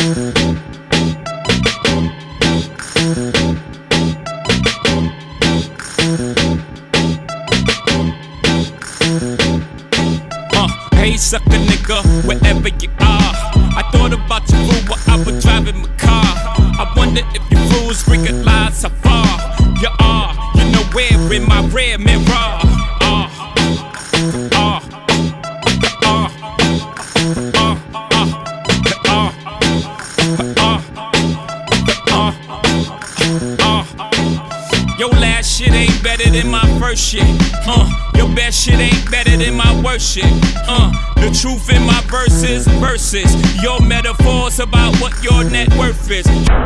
Hey, sucker nigga, wherever you are. I thought about you fool while I was driving my car. I wonder if you fools realize how far you are. You know where in my rear mirror. Your last shit ain't better than my first shit. Your best shit ain't better than my worst shit. The truth in my verses, your metaphors about what your net worth is.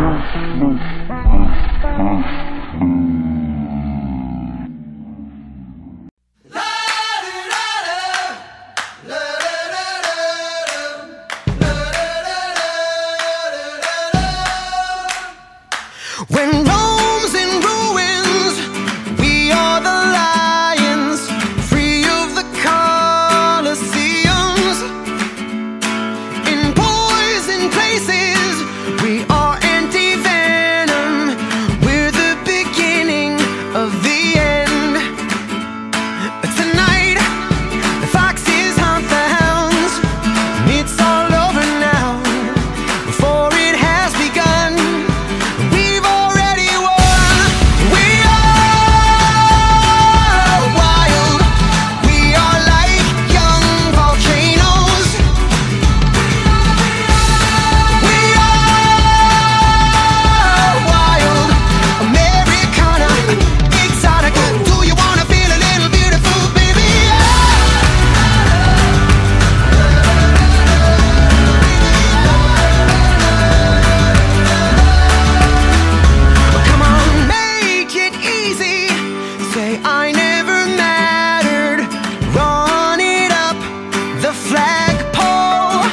When Rome's in ruins, we are the lions, free of the Colosseums. In poison places, we are anti-venom. We're the beginning of the end. Tonight, the foxes hunt the hounds. It's all over now, before it has begun. I never mattered. Run it up the flagpole.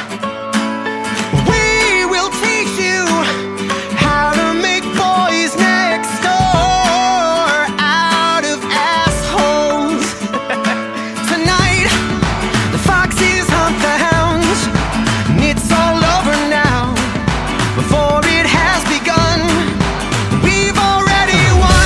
We will teach you how to make boys next door out of assholes. Tonight, the foxes hunt the hounds, and it's all over now, before it has begun. We've already won.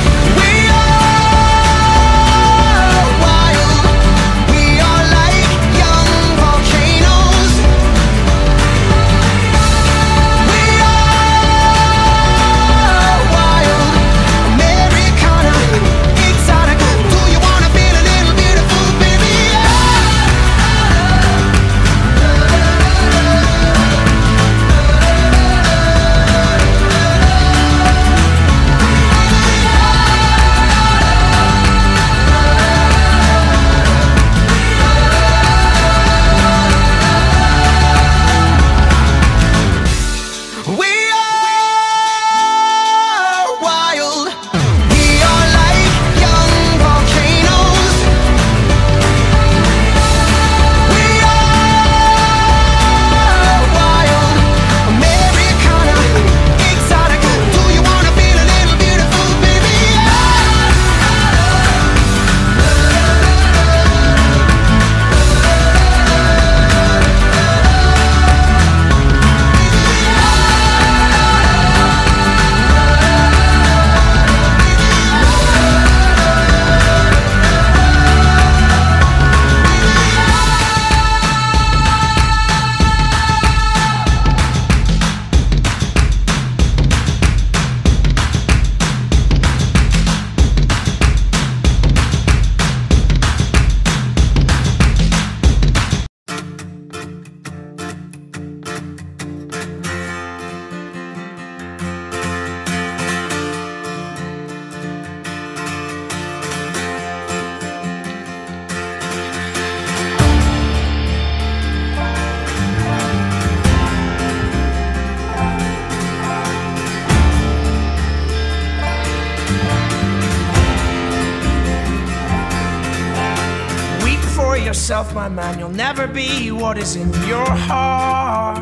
Yourself, my man, you'll never be what is in your heart.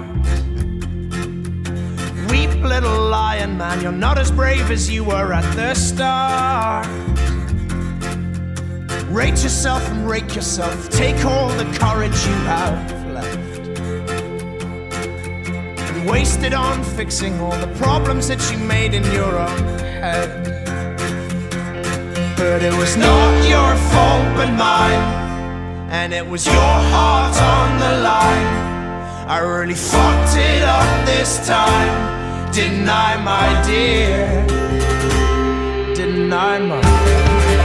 Weep, little lion man, you're not as brave as you were at the start. Rate yourself and rake yourself, take all the courage you have left, and wasted on fixing all the problems that you made in your own head. But it was not your fault but mine, and it was your heart on the line. I really fucked it up this time, didn't I, my dear? Didn't I, my dear?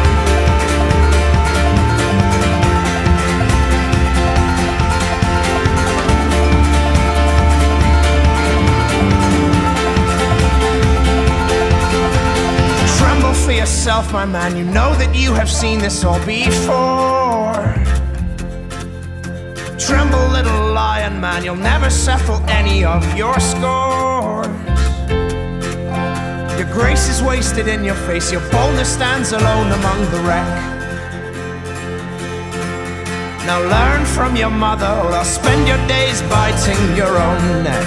Tremble for yourself, my man, you know that you have seen this all before. Tremble, little lion man, you'll never settle any of your scores. Your grace is wasted in your face, your boldness stands alone among the wreck. Now learn from your mother, or I'll spend your days biting your own neck.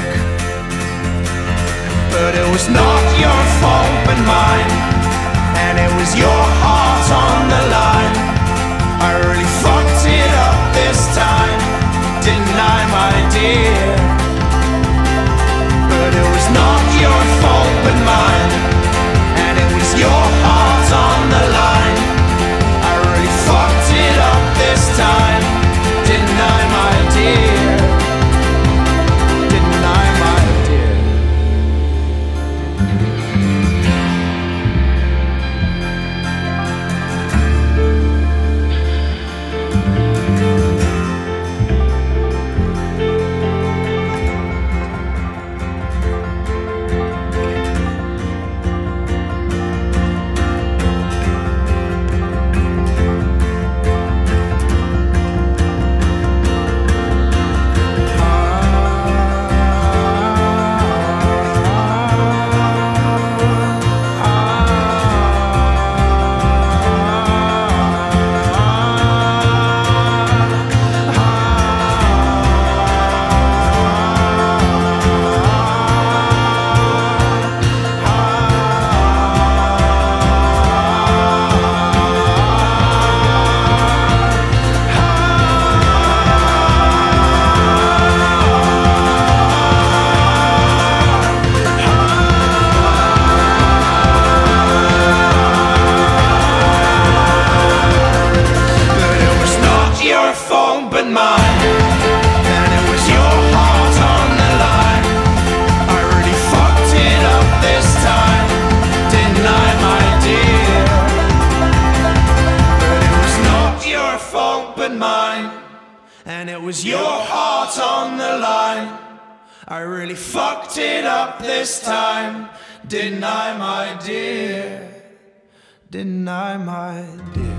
But it was not your fault but mine, and it was your heart on the line. I really fucked it up this time, didn't I, my dear? But it was not your fault but mine, and it was your heart on the line. I really fucked it up this time, didn't I, my dear? Didn't I, my dear? And it was your heart on the line. I really fucked it up this time, didn't I, my dear? Didn't I, my dear?